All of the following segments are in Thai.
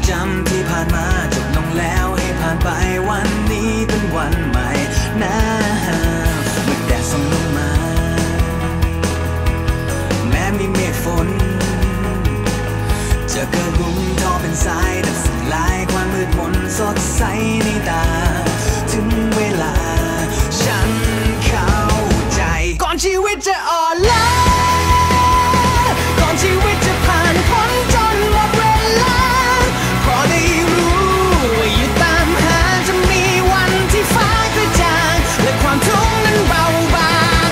จำที่ผ่านมาจบลงแล้วให้ผ่านไปวันนี้เป็นวันใหม่นะเมื่อแดดส่องลงมาแม้มีเมฆฝนจะเกิดหลุมทอเป็นสายดับสลายความมืดมนสดใสในตาถึงเวลาฉันเข้าใจก่อนชีวิตจะอ่อนล้าก่อนชีวิตจะผ่านพ้นจนหมดเวลาพอได้รู้ว่าอยู่ตามหาจะมีวันที่ฟ้ากระจ่างและความทุกข์นั้นเบาบาง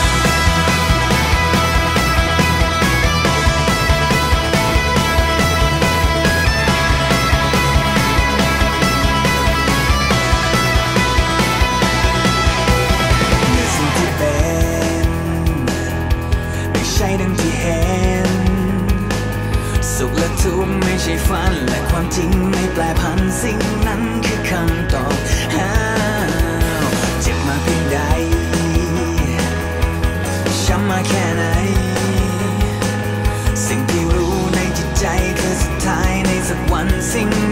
ใช่ดังที่เห็นสุขและทุกข์ไม่ใช่ฝันและความจริงไม่แปรผันสิ่งนั้นคือคำตอบเจ็บมาเพียงใดช้ำมาแค่ไหนสิ่งที่รู้ในจิตใจคือสุดท้ายในสักวันสิ่ง